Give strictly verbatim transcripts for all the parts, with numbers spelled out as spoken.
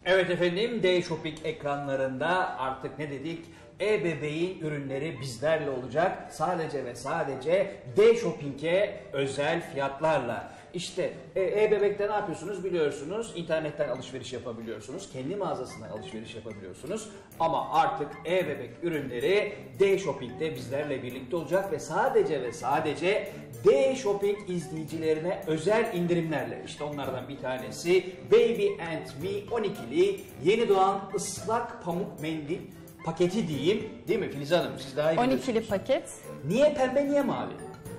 Evet efendim, D-Shopping ekranlarında artık ne dedik? E-bebeğin ürünleri bizlerle olacak. Sadece ve sadece D-Shopping'e özel fiyatlarla. İşte E-Bebek'te ne yapıyorsunuz biliyorsunuz. İnternetten alışveriş yapabiliyorsunuz. Kendi mağazasından alışveriş yapabiliyorsunuz. Ama artık E-Bebek ürünleri D-Shopping'te bizlerle birlikte olacak ve sadece ve sadece D-Shopping izleyicilerine özel indirimlerle. İşte onlardan bir tanesi Baby and Me on ikili yeni doğan ıslak pamuk mendil paketi diyeyim. Değil mi Filiz Hanım? Siz daha iyi on biliyorsunuz. ikili paket. Niye pembe, niye mavi?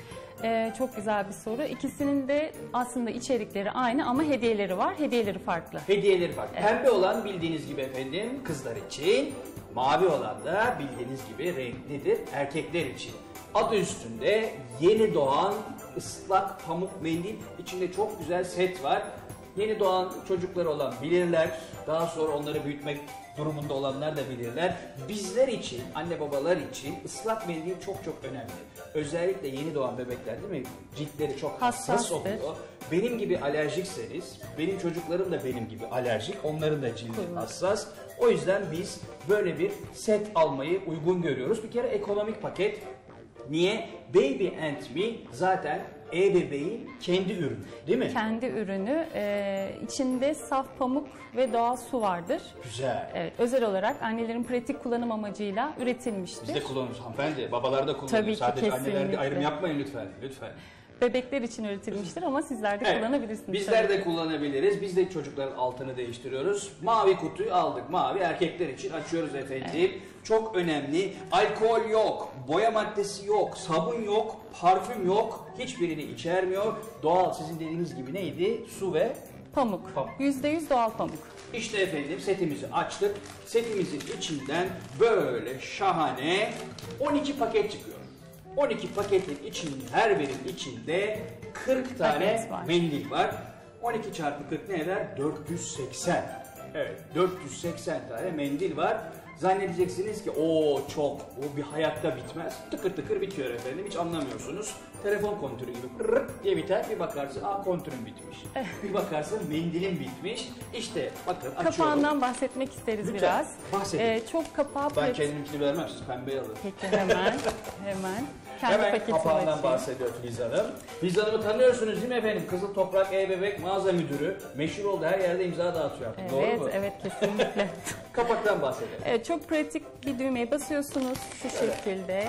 Ee, çok güzel bir soru. İkisinin de aslında içerikleri aynı ama hediyeleri var. Hediyeleri farklı. Hediyeleri farklı. Evet. Pembe olan bildiğiniz gibi efendim kızlar için, mavi olan da bildiğiniz gibi renklidir erkekler için. Adı üstünde yeni doğan ıslak pamuk mendil, içinde çok güzel set var. Yeni doğan çocukları olan bilirler, daha sonra onları büyütmek durumunda olanlar da bilirler. Bizler için, anne babalar için ıslak mendil çok çok önemli. Özellikle yeni doğan bebekler değil mi? Ciltleri çok hassas Hassastır. oluyor. Benim gibi alerjikseniz, benim çocuklarım da benim gibi alerjik, onların da cildi Kuymak. hassas. O yüzden biz böyle bir set almayı uygun görüyoruz. Bir kere ekonomik paket. Niye? Baby and Me zaten E-Bebeğin kendi ürünü değil mi? Kendi ürünü. E, içinde saf pamuk ve doğal su vardır. Güzel. Evet, özel olarak annelerin pratik kullanım amacıyla üretilmiştir. Biz de kullanıyoruz hanımefendi. Babalar da kullanıyor. Tabii ki, Sadece annelerde kesinlikle. ayrım yapmayın lütfen. Lütfen. Bebekler için üretilmiştir ama sizler de Evet, kullanabilirsiniz. bizler tabii de ki. kullanabiliriz. Biz de çocukların altını değiştiriyoruz. Mavi kutuyu aldık. Mavi erkekler için açıyoruz efendim. Evet. Çok önemli. Alkol yok, boya maddesi yok, sabun yok, parfüm yok. Hiçbirini içermiyor. Doğal, sizin dediğiniz gibi neydi? Su ve Pamuk. Pamuk. yüzde yüz doğal pamuk. İşte efendim setimizi açtık. Setimizin içinden böyle şahane on iki paket çıkıyor. on iki paketin içinin her birinin içinde kırk tane Paket var. mendil var. on iki çarpı kırk ne eder? dört yüz seksen. Evet, dört yüz seksen tane mendil var. Zannedeceksiniz ki o çok, o bir hayatta bitmez. Tıkır tıkır bitiyor efendim, hiç anlamıyorsunuz. Telefon kontürü gibi pırrrt diye biter, bir bakarsın aa kontürün bitmiş. Bir bakarsın mendilin bitmiş. İşte bakın açıyorum. Kapağından bahsetmek isteriz Lütfen, biraz. bahsedin. Ee, çok kapağı Ben pratik. kendimkini vermem, siz pembeyi alın. Peki hemen, hemen. Kendi Hemen paketimi kapağından açayım. bahsediyor Filiz Hanım. Filiz Hanım'ı tanıyorsunuz değil mi efendim? Kızıl Toprak E-Bebek mağaza müdürü. Meşhur oldu, her yerde imza dağıtıyor artık. Evet, Doğru mu? evet kesinlikle. Kapaktan bahsedelim. Evet, çok pratik bir düğmeye basıyorsunuz şu şekilde.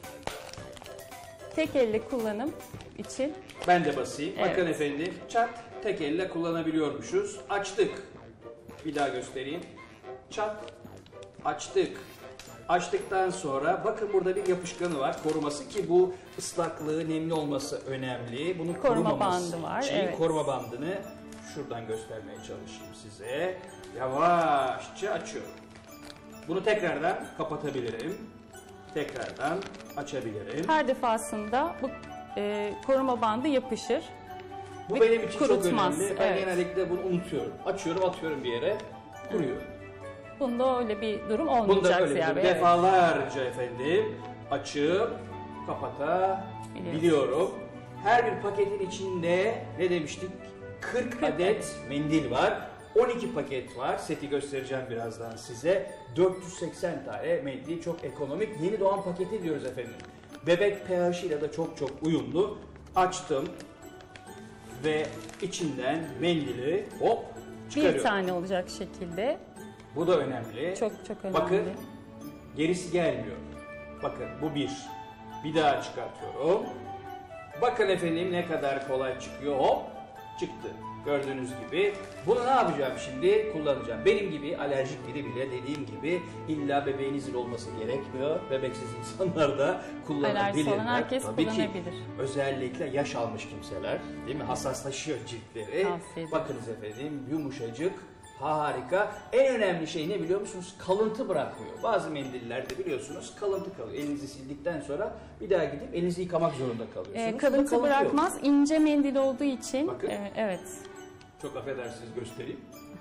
Tek elle kullanım için. Ben de basayım. Evet. Bakın efendim, çat tek elle kullanabiliyormuşuz. Açtık. Bir daha göstereyim. Çat açtık. Açtıktan sonra bakın burada bir yapışkanı var, koruması ki bu ıslaklığı, nemli olması önemli. Bunun Koruma korumaması bandı var, için evet. koruma bandını şuradan göstermeye çalışayım size. Yavaşça açıyorum. Bunu tekrardan kapatabilirim. Tekrardan açabilirim. Her defasında bu e, koruma bandı yapışır. Bu ve benim için çok kurutmaz, önemli. Ben evet. genellikle bunu unutuyorum. Açıyorum, atıyorum bir yere. Kuruyor. Bunda öyle bir durum Bunda olmayacak öyle bir Ziya durum. Bey, evet. Defalarca efendim açıp kapatabiliyorum. Her bir paketin içinde ne demiştik? kırk adet mendil var. on iki paket var. Seti göstereceğim birazdan size. dört yüz seksen tane mendil, çok ekonomik. Yeni doğan paketi diyoruz efendim. Bebek pH ile de çok çok uyumlu. Açtım ve içinden mendili hop çıkarıyorum. Bir tane olacak şekilde. Bu da önemli. Çok çok önemli. Bakın gerisi gelmiyor. Bakın bu bir. Bir daha çıkartıyorum. Bakın efendim ne kadar kolay çıkıyor. Hop çıktı. Gördüğünüz gibi. Bunu ne yapacağım şimdi? Kullanacağım. Benim gibi alerjik biri bile dediğim gibi illa bebeğinizin olması gerekmiyor. Bebeksiz insanlar da kullanabilirler. Alerjisi olan herkes Tabii ki. kullanabilir. Özellikle yaş almış kimseler değil mi? Hassaslaşıyor ciltleri. Tavsiye ederim. Bakınız efendim yumuşacık. Harika. En önemli şey ne biliyor musunuz? Kalıntı bırakmıyor. Bazı mendillerde biliyorsunuz kalıntı kalıyor. Elinizi sildikten sonra bir daha gidip elinizi yıkamak zorunda kalıyorsunuz. E, Bunda kalıntı kalıntı yok. bırakmaz. İnce mendil olduğu için. Bakın. e, evet. Çok affedersiniz göstereyim.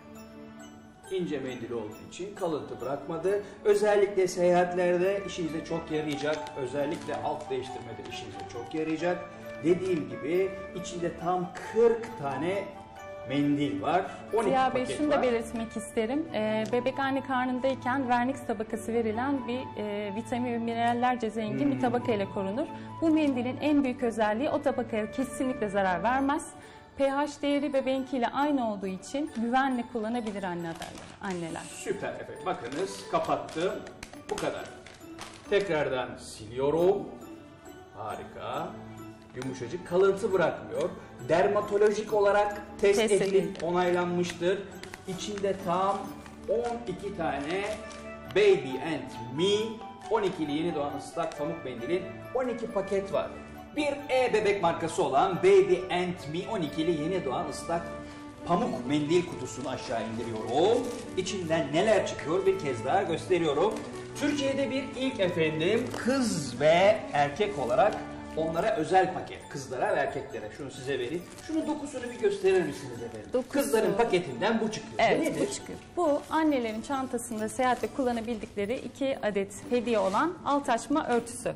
İnce mendil olduğu için kalıntı bırakmadı. Özellikle seyahatlerde işinize çok yarayacak. Özellikle alt değiştirmede işinize çok yarayacak. Dediğim gibi içinde tam kırk tane mendil var. on iki Ziya Bey, paket şunu da var. belirtmek isterim. Ee, bebek anne karnındayken vernix tabakası verilen bir e, vitamin ve minerallerce zengin Hmm. bir tabaka ile korunur. Bu mendilin en büyük özelliği o tabakaya kesinlikle zarar vermez. pH değeri bebeğinkiyle aynı olduğu için güvenle kullanabilir anne anneler. Süper efendim. Bakınız kapattım. Bu kadar. Tekrardan siliyorum. Harika. Yumuşacık, kalıntı bırakmıyor. Dermatolojik olarak test, Test edilip edildi. onaylanmıştır. İçinde tam on iki tane Baby and Me on ikili yeni doğan ıslak pamuk mendilin on iki paket var. Bir e-bebek markası olan Baby and Me on ikili yeni doğan ıslak pamuk mendil kutusunu aşağı indiriyorum. İçinden neler çıkıyor bir kez daha gösteriyorum. Türkiye'de bir ilk efendim, kız ve erkek olarak onlara özel paket. Kızlara ve erkeklere. Şunu size vereyim. Şunun dokusunu bir gösterir misiniz efendim? Dokusu. Kızların paketinden bu çıkıyor. Evet, Bu nedir? bu çıkıyor. Bu annelerin çantasında seyahatte kullanabildikleri iki adet hediye olan alt açma örtüsü.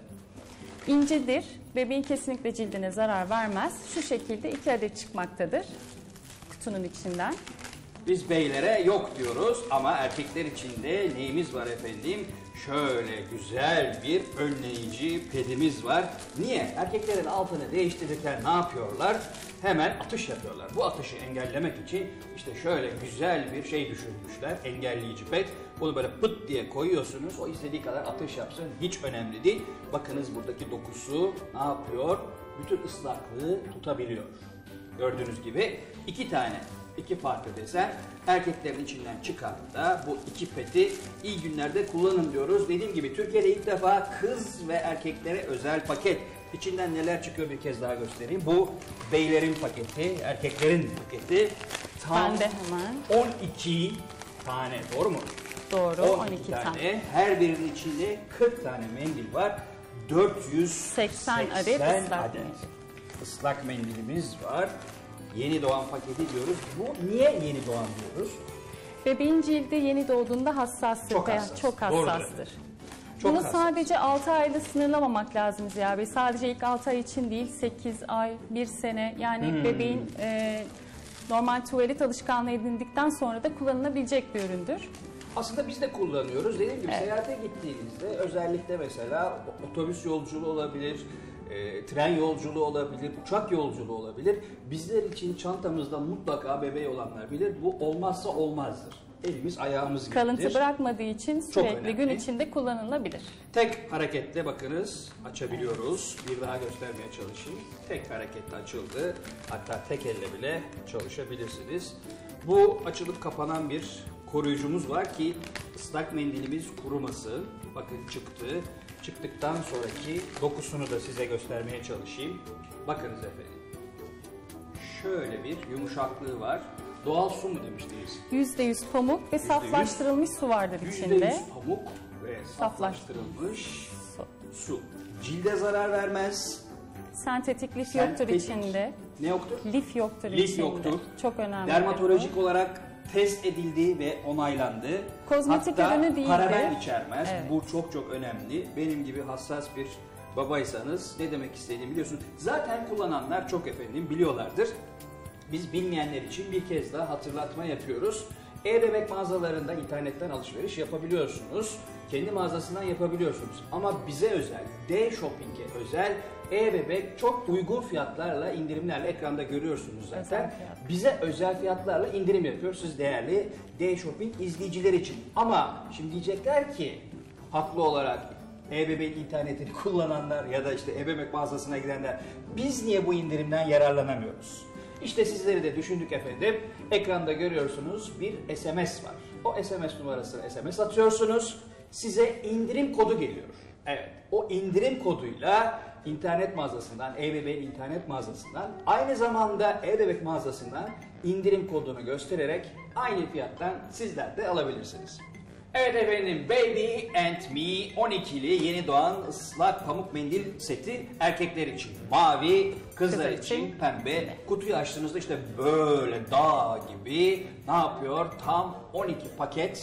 İncedir, bebeğin kesinlikle cildine zarar vermez. Şu şekilde iki adet çıkmaktadır kutunun içinden. Biz beylere yok diyoruz ama erkekler için de neyimiz var efendim? Şöyle güzel bir önleyici pedimiz var. Niye? Erkeklerin altını değiştirirken ne yapıyorlar? Hemen atış yapıyorlar. Bu atışı engellemek için işte şöyle güzel bir şey düşünmüşler. Engelleyici ped. Bunu böyle pıt diye koyuyorsunuz. O istediği kadar atış yapsın. Hiç önemli değil. Bakınız buradaki dokusu ne yapıyor? Bütün ıslaklığı tutabiliyor. Gördüğünüz gibi iki tane, iki farklı desen erkeklerin içinden çıkardığında bu iki peti iyi günlerde kullanın diyoruz. Dediğim gibi Türkiye'de ilk defa kız ve erkeklere özel paket. İçinden neler çıkıyor bir kez daha göstereyim. Bu beylerin paketi, erkeklerin paketi. Tam Ben de hemen. on iki tane, doğru mu? Doğru, on on iki iki tane. tane. Her birinin içinde kırk tane mendil var. dört yüz seksen adet ıslak mendil. ıslak mendilimiz var. Yeni doğan paketi diyoruz. Bu niye yeni doğan diyoruz? Bebeğin cildi yeni doğduğunda hassastır. Çok veya hassas. Çok Doğrudur. hassastır. Çok Bunu hassas. sadece altı ayda sınırlamamak lazım Ziya Bey. Sadece ilk altı ay için değil, sekiz ay, bir sene. Yani Hmm. bebeğin e, normal tuvalet alışkanlığı edindikten sonra da kullanılabilecek bir üründür. Aslında biz de kullanıyoruz. Dediğim gibi Evet. seyahate gittiğinizde özellikle mesela otobüs yolculuğu olabilir, e, tren yolculuğu olabilir, uçak yolculuğu olabilir. Bizler için çantamızda mutlaka bebeği olanlar bilir. Bu olmazsa olmazdır. Elimiz ayağımız gibidir. Kalıntı bırakmadığı için sürekli önemli. gün içinde kullanılabilir. Tek hareketle bakınız açabiliyoruz. Bir daha göstermeye çalışayım. Tek hareketle açıldı. Hatta tek elle bile çalışabilirsiniz. Bu açılıp kapanan bir koruyucumuz var ki ıslak mendilimiz kurumasın. Bakın çıktı. Çıktıktan sonraki dokusunu da size göstermeye çalışayım. Bakınız efendim. Şöyle bir yumuşaklığı var. Doğal su mu demiştiniz? yüzde yüz pamuk ve yüz saflaştırılmış su vardır yüzde içinde. yüz pamuk ve saflaştırılmış Su. su. Cilde zarar vermez. Sentetik lif yoktur Sentetik. içinde. Ne yoktur? Lif yoktur Lif içinde. yoktur. Çok önemli. Dermatolojik olarak test edildi ve onaylandı. Kozmetik Hatta ürünü değildir. paraben içermez. Evet. Bu çok çok önemli. Benim gibi hassas bir babaysanız ne demek istediğimi biliyorsunuz. Zaten kullananlar çok efendim biliyorlardır. Biz bilmeyenler için bir kez daha hatırlatma yapıyoruz. E-bebek mağazalarında internetten alışveriş yapabiliyorsunuz. Kendi mağazasından yapabiliyorsunuz. Ama bize özel, D-Shopping'e özel e-bebek çok uygun fiyatlarla, indirimlerle ekranda görüyorsunuz zaten. Özel fiyat. Bize özel fiyatlarla indirim yapıyor siz değerli D-Shopping izleyiciler için. Ama şimdi diyecekler ki haklı olarak e-bebek internetini kullananlar ya da işte e-bebek mağazasına gidenler biz niye bu indirimden yararlanamıyoruz? İşte sizleri de düşündük efendim. Ekranda görüyorsunuz bir S M S var. O S M S numarasına S M S atıyorsunuz. Size indirim kodu geliyor. Evet, o indirim koduyla internet mağazasından, e-bebeğin internet mağazasından, aynı zamanda e-bebek mağazasından indirim kodunu göstererek aynı fiyattan sizler de alabilirsiniz. Evet efendim, Baby and Me on ikili yeni doğan ıslak pamuk mendil seti erkekler için mavi, kızlar Kızlar için için pembe. Kutuyu açtığınızda işte böyle dağ gibi ne yapıyor? Tam on iki paket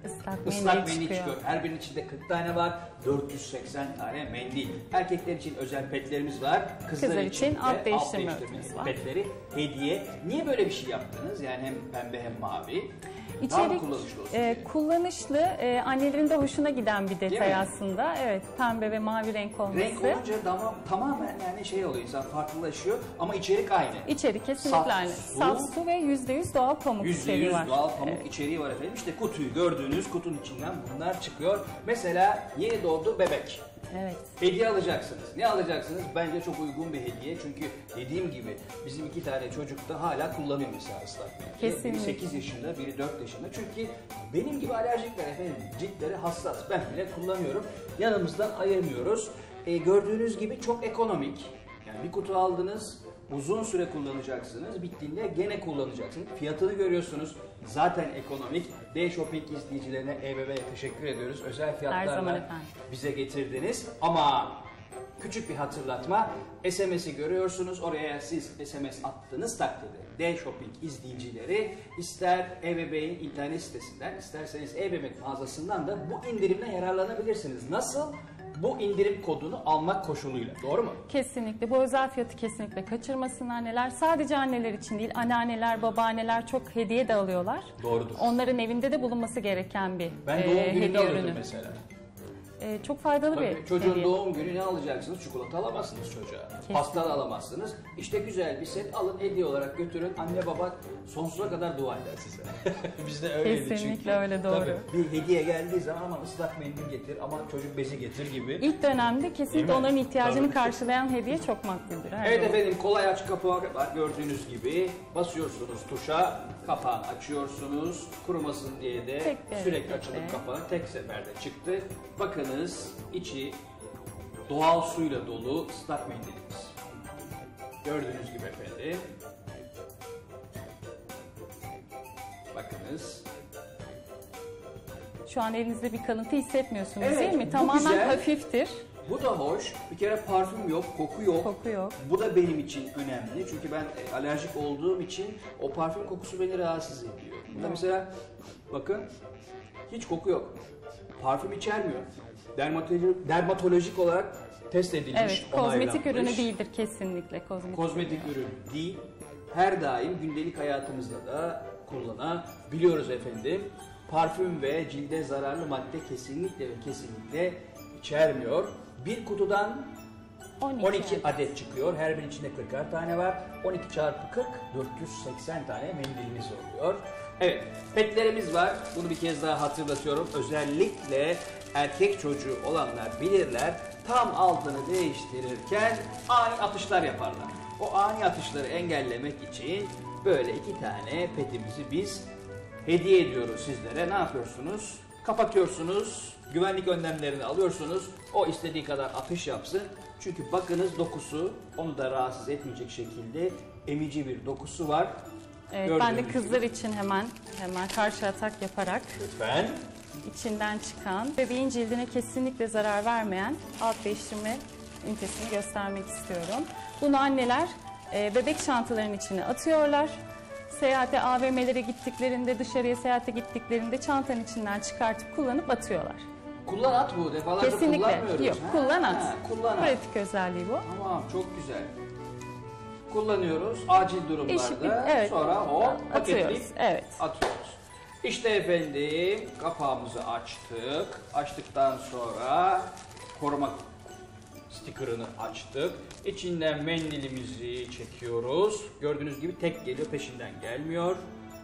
Islak mendil Islak mendil çıkıyor. çıkıyor. Her birinin içinde kırk tane var. dört yüz seksen tane mendil. Erkekler için özel petlerimiz var. Kızlar, Kızlar için, için de alt değiştirme alt değiştirme örtümüz var. petleri hediye. Niye böyle bir şey yaptınız? Yani hem pembe hem mavi. Daha mı İçerik kullanışlı olsun e, diye? kullanışlı, e, annelerin de hoşuna giden bir Değil mi? detay aslında. Evet, pembe ve mavi renk olması. Renk olunca dama, tamamen yani şey oluyor, insan farklılaşıyor ama içerik aynı. İçerik kesinlikle Saf aynı. su. Saf su ve yüzde yüz doğal pamuk yüzde içeriği yüz var. doğal pamuk Evet. içeriği var efendim. İşte kutuyu gördüğünüz kutunun içinden bunlar çıkıyor. Mesela yeni doğdu bebek. Evet. Hediye alacaksınız. Ne alacaksınız? Bence çok uygun bir hediye. Çünkü dediğim gibi bizim iki tane çocuk da hala kullanıyor mesela ıslak mendili. Kesinlikle. Biri sekiz yaşında, biri dört yaşında. Çünkü benim gibi alerjikler efendim ciltleri hassas. Ben bile kullanıyorum. Yanımızdan ayırmıyoruz. E, gördüğünüz gibi çok ekonomik. Yani bir kutu aldınız, uzun süre kullanacaksınız. Bittiğinde gene kullanacaksınız. Fiyatını görüyorsunuz. Zaten ekonomik. D-Shopping izleyicilerine, E B B'ye teşekkür ediyoruz. Özel zaman fiyatlarla efendim. bize getirdiniz. Ama küçük bir hatırlatma. S M S'i görüyorsunuz. Oraya siz S M S attığınız takdirde D-Shopping izleyicileri ister E B B'nin internet sitesinden, isterseniz E B B mağazasından da bu indirimle yararlanabilirsiniz. Nasıl? Bu indirim kodunu almak koşuluyla. Doğru mu? Kesinlikle. Bu özel fiyatı kesinlikle kaçırmasın anneler. Sadece anneler için değil, anneanneler, babaanneler çok hediye de alıyorlar. Doğrudur. Onların evinde de bulunması gereken bir Ben e, doğum gününde hediye alıyordum ürünü. mesela. E, çok faydalı Tabii, bir çocuğun hediye. doğum günü ne alacaksınız? Çikolata alamazsınız çocuğa. Pasta da alamazsınız. İşte güzel bir set alın, hediye olarak götürün. Anne baba sonsuza kadar dua eder size. Bizde öyleydi çünkü. Kesinlikle öyle, doğru. Tabii, bir hediye geldiği zaman ama ıslak mendil getir, ama çocuk bezi getir gibi. İlk dönemde Değil kesinlikle mi? onların ihtiyacını Tabii. karşılayan hediye çok makbuldür. her Evet zaman. efendim, kolay aç kapağı var gördüğünüz gibi. Basıyorsunuz tuşa, kapağını açıyorsunuz. Kurumasın diye de Tek bir sürekli hareketle. açılıp kapağı tek seferde çıktı. Bakınız, içi doğal suyla dolu ıslak mendilimiz. Gördüğünüz gibi efendim. Bakınız. Şu an elinizde bir kalıntı hissetmiyorsunuz Evet, değil mi? bu Tamamen güzel. hafiftir. Bu da hoş. Bir kere parfüm yok, koku yok. Koku yok. Bu da benim için önemli. Çünkü ben e, alerjik olduğum için o parfüm kokusu beni rahatsız ediyor. Bunda mesela bakın hiç koku yok. Parfüm içermiyor. Dermatoloji, dermatolojik olarak test edilmiş, Evet, kozmetik onaylanmış. ürünü değildir kesinlikle. Kozmetik, Kozmetik ürün değil. Her daim gündelik hayatımızda da kullanabiliyoruz efendim. Parfüm ve cilde zararlı madde kesinlikle ve kesinlikle içermiyor. Bir kutudan on iki. on iki adet çıkıyor. Her birinin içinde kırkar tane var. on iki çarpı kırk, dört yüz seksen tane mendilimiz oluyor. Evet, petlerimiz var. Bunu bir kez daha hatırlatıyorum. Özellikle erkek çocuğu olanlar bilirler. Tam altını değiştirirken ani atışlar yaparlar. O ani atışları engellemek için böyle iki tane petimizi biz hediye ediyoruz sizlere. Ne yapıyorsunuz? Kapatıyorsunuz. Güvenlik önlemlerini alıyorsunuz. O istediği kadar atış yapsın. Çünkü bakınız dokusu onu da rahatsız etmeyecek şekilde emici bir dokusu var. Evet, ben de Gördüğünüz kızlar gibi. için hemen hemen karşı atak yaparak Lütfen. içinden çıkan, bebeğin cildine kesinlikle zarar vermeyen alt değiştirme ünitesini göstermek istiyorum. Bunu anneler e, bebek çantalarının içine atıyorlar. Seyahate, A V M'lere gittiklerinde, dışarıya seyahate gittiklerinde çantanın içinden çıkartıp kullanıp atıyorlar. Kullan at bu. Defalarca Kesinlikle. kullanmıyoruz. Yok, Ha, kullan at. ha, Kullan at. Pratik özelliği bu. Tamam, çok güzel. Kullanıyoruz acil durumlarda. Eşitlik, evet. Sonra o Atıyoruz, paketleyip evet. atıyoruz. İşte efendim kapağımızı açtık. Açtıktan sonra koruma sticker'ını açtık. İçinden mendilimizi çekiyoruz. Gördüğünüz gibi tek geliyor, peşinden gelmiyor.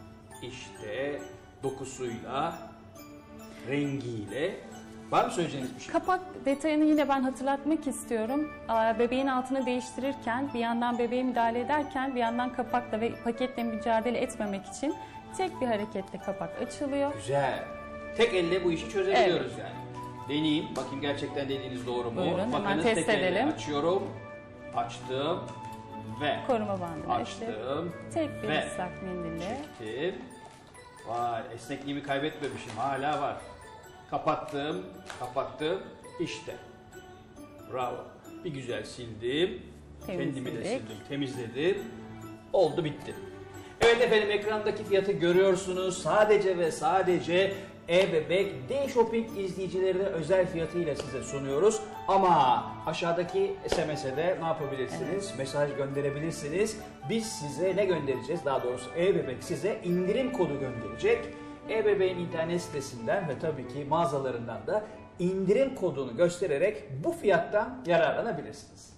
İşte dokusuyla, rengiyle. Var mı söyleyeceğiniz bir şey? Kapak detayını yine ben hatırlatmak istiyorum. Aa, Bebeğin altını değiştirirken, bir yandan bebeğe müdahale ederken, bir yandan kapakla ve paketle mücadele etmemek için tek bir hareketle kapak açılıyor. Güzel. Tek elle bu işi çözebiliyoruz yani. Deneyeyim. Bakayım gerçekten dediğiniz doğru mu? Buyurun, hemen Bakınız, test tek elle edelim. açıyorum. Açtım. Ve Koruma bandını işte açtım. tek bir Ve ıslak mendille. çektim. Vay, esnekliğimi kaybetmemişim. Hala var. Kapattım. Kapattım. İşte. Bravo. Bir güzel sildim. Kendimi de Temizledik. sildim. Temizledim. Oldu bitti. Evet efendim, ekrandaki fiyatı görüyorsunuz. Sadece ve sadece E-Bebek D-Shopping izleyicilerine özel fiyatıyla size sunuyoruz. Ama aşağıdaki S M S'de ne yapabilirsiniz? Evet. Mesaj gönderebilirsiniz. Biz size ne göndereceğiz? Daha doğrusu E-Bebek size indirim kodu gönderecek. E-Bebek'in internet sitesinden ve tabii ki mağazalarından da indirim kodunu göstererek bu fiyattan yararlanabilirsiniz.